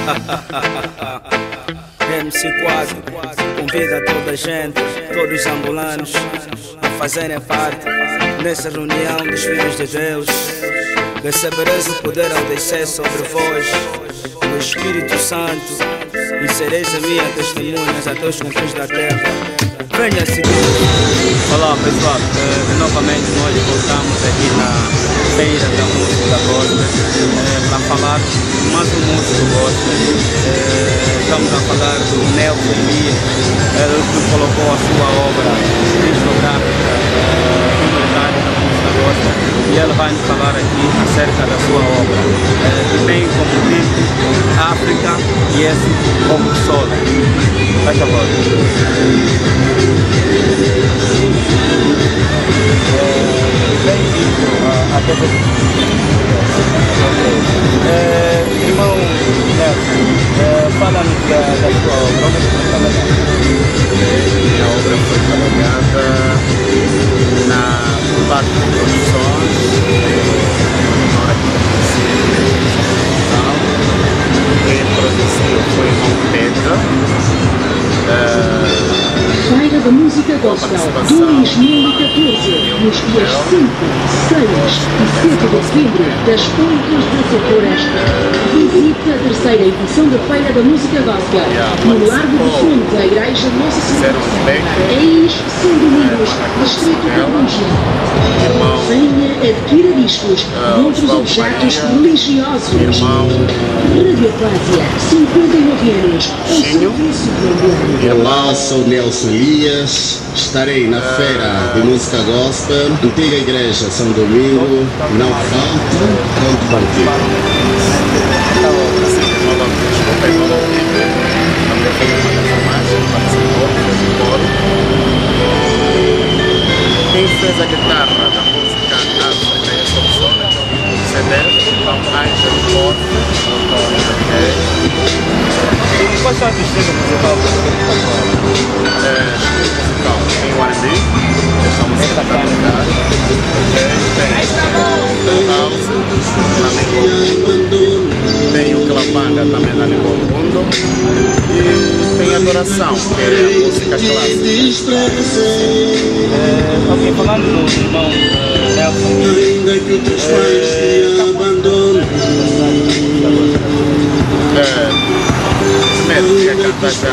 MC4 convida toda a gente, todos os angolanos, a fazerem parte nessa reunião dos filhos de Deus. Recebereis o poder ao descer sobre vós o Espírito Santo e sereis a minha testemunhas até os confins da terra. Venha seguir. Olá pessoal, novamente nós voltamos aqui na Feira da Música Gospel para falar mais um músico gospel. Estamos a falar do Nelson Elias, ele que colocou a sua obra discográfica comunitária da música gospel, e ele vai nos falar aqui acerca da sua obra, que tem como título África e esse como Sol. Faz favor. Bem-vindo à TV. Irmão Nelson, fala-nos da sua obra, onde foi trabalhada? Minha obra foi trabalhada na parte de produções, na hora que quem produziu foi o irmão Pedro. Feira da Música Gospel 2014, nos dias 5, 6 e 7 de setembro, das pontas da Floresta. Visite a terceira edição da Feira da Música Gospel, no Largo do Fundo da Igreja Nossa Senhora. Eis São Domingos, distrito de Concha. Venha, adquira discos e outros objetos religiosos. Radioclásia, 59 anos, ao serviço do Olá, sou Nelson Elias, estarei na Feira de Música Gospel, antiga Igreja São Domingo, não falte, conto contigo. Quem fez a guitarra da música África e essa pessoa, CD, Angel Forte, E qual é o estilo musical que você faz? Estilo musical, tem o R&B, essa música para tocar, tem house, na língua mundo, tem o Clapanga também na língua mundo, e tem adoração, que é a música clássica. Ok, falando do irmão Nelson, Ainda que outros pais te abandonam. Primeiro, queria cantar já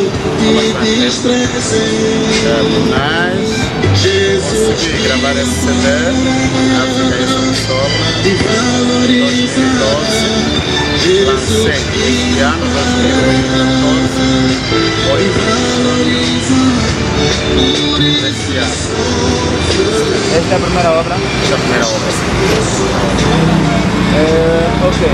mas consegui gravar esse CD, África e essa sobra, em 2012, lancei este ano, 2014, esta é a primeira obra? Esta é a primeira obra. Ok.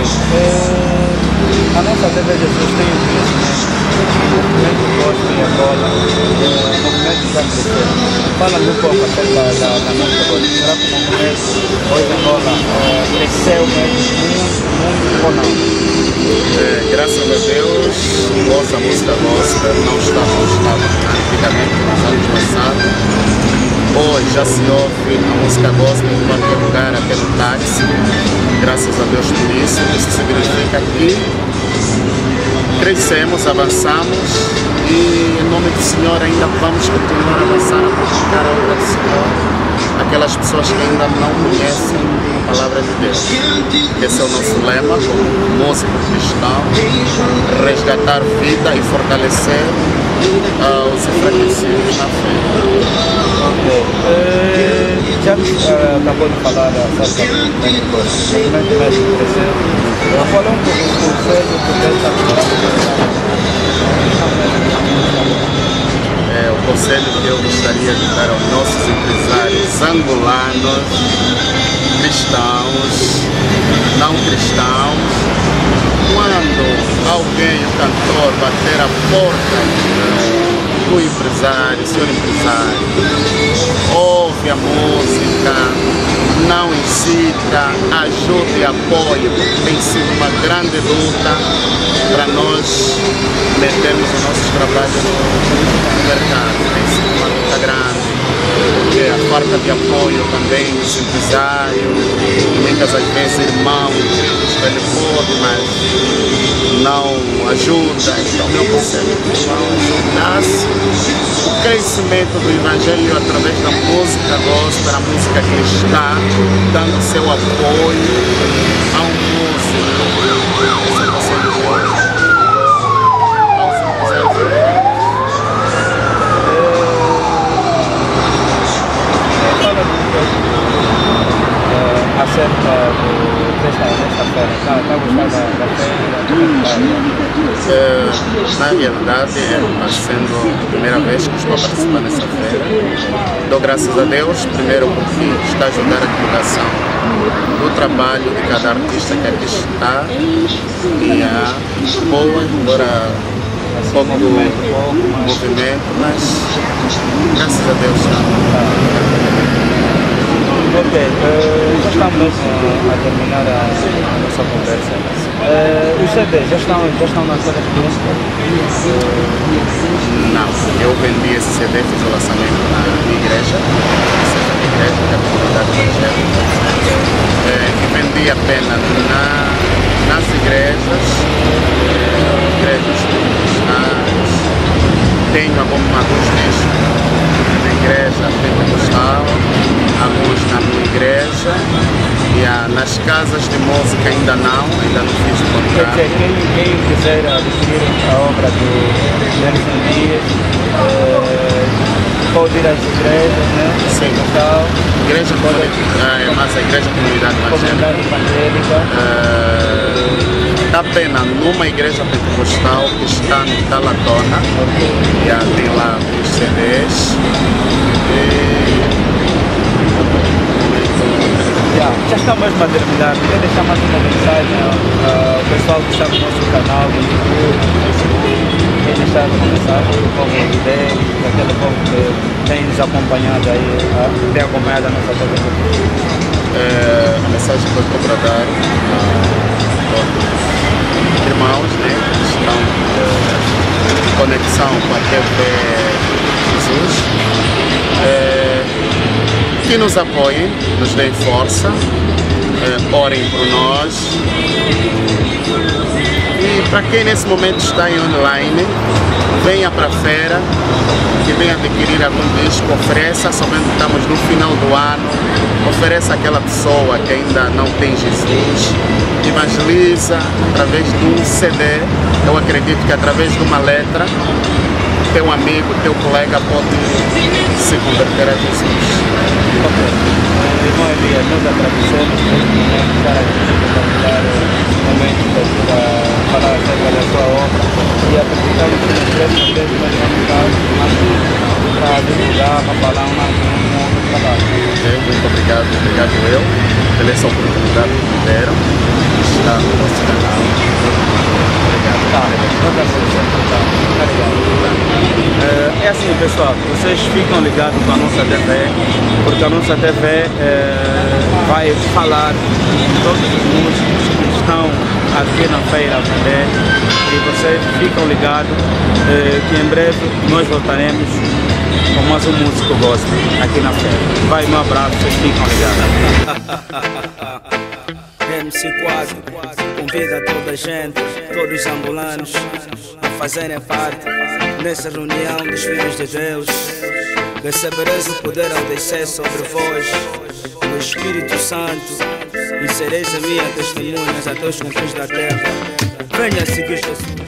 A nossa TV Jesus tem um movimento gospel e Angola, o movimento está crescendo. Fala-me um pouco acerca da nossa gospel. Será que o movimento hoje Angola cresceu mesmo muito ou não? Graças a Deus, nossa música gospel não está como estava antigamente, nos anos passados. Hoje já se ouve a música gospel em qualquer lugar, até no táxi. Graças a Deus por isso. Isso significa que crescemos, avançamos e em nome do Senhor ainda vamos continuar a avançar, a praticar a obra do Senhor. Aquelas pessoas que ainda não conhecem a palavra de Deus. Esse é o nosso lema como músico cristão: resgatar vida e fortalecer os enfraquecidos na fé. Já acabou de falar acerca do movimento médico crescendo. Eu falei um pouco do conselho que Deus está o conselho que eu gostaria de dar aos nossos empresários angolanos, cristãos, não cristãos: quando alguém, o cantor, bater a porta do empresário, senhor empresário, ouve a música, não incita, ajude e apoie, porque tem sido uma grande luta para nós metermos os nossos trabalhos no mercado. Tem sido uma luta grande, porque a falta de apoio também dos empresários, muitas das vezes irmãos, ele pode, mas não ajuda. Então, meu conselho, ajudasse o crescimento do Evangelho através da música gospel, a música cristã, dando seu apoio ao músico. Esse é o conselho de hoje. Acerca desta feira, está gostando da feira? Na realidade, está sendo a primeira vez que estou a participar nessa feira. Dou graças a Deus, primeiro porque está a ajudar a divulgação do trabalho de cada artista que aqui está e a boa, embora pouco movimento, mas graças a Deus está. Ok, já estamos a terminar a nossa conversa. Os CDs já estão nas coisas de música? Não, eu vendi esse CD, fiz o lançamento na minha igreja, ou seja, a minha igreja, que é a comunidade evangélica, e vendi apenas nas igrejas cristãs. Tenho alguns discos na igreja pentecostal, alguns na minha igreja, e nas casas de música ainda não fiz o contrato. Quer dizer, quem quiser adquirir a obra do Nelson Dias, pode ir às igrejas, né? Sim. Igreja mas a igreja comunidade evangélica. Está apenas numa igreja pentecostal que está no Talatona, e tem lá os CDs. Já está mesmo a terminar, queria deixar mais uma mensagem ao pessoal que está no nosso canal do YouTube, no Facebook, queria deixar uma mensagem para o povo de Deus, para aquele povo que tem nos acompanhado aí, tem acompanhado a nossa televisão. A mensagem que eu estou para dar a todos os irmãos, né, que estão em conexão com a TV Jesus, que nos apoiem, nos deem força, orem por nós. E para quem nesse momento está em online, venha para a feira, que venha adquirir algum disco, ofereça, somente estamos no final do ano, ofereça àquela pessoa que ainda não tem Jesus, evangeliza através de um CD. Eu acredito que através de uma letra, teu amigo, teu colega pode se converter a Jesus. Irmão Elias, nós agradecemos por estar aqui para dar um momento para falar acerca da sua obra e acreditamos que nos próximos tempos nós vamos estar para divulgar, para falar um outro trabalho. Muito obrigado eu pela essa oportunidade que me deram de estar no nosso canal. É assim, pessoal, vocês ficam ligados com a nossa TV, porque a nossa TV vai falar de todos os músicos que estão aqui na feira a vender, e vocês ficam ligados que em breve nós voltaremos com mais um músico gospel aqui na feira. Vai, um abraço, vocês ficam ligados. MC4 convida toda a gente, todos os angolanos, a fazerem parte nessa reunião dos filhos de Deus. Recebereis o poder ao descer sobre vós o Espírito Santo, e sereis a minha testemunhas até os confins da terra. Venha seguir Jesus.